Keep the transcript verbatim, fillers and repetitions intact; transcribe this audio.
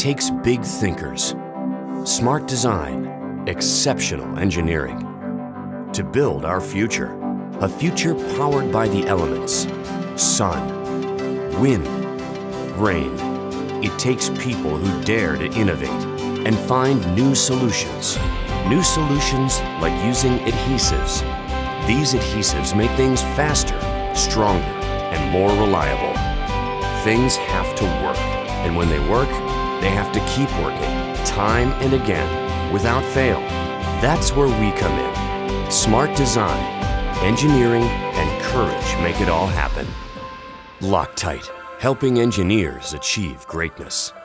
takes big thinkers, smart design, exceptional engineering to build our future. A future powered by the elements: sun, wind, rain. It takes people who dare to innovate and find new solutions. New solutions like using adhesives. These adhesives make things faster, stronger, and more reliable. Things have to work, and when they work, they have to keep working, time and again, without fail. That's where we come in. Smart design, engineering, and courage make it all happen. Loctite, helping engineers achieve greatness.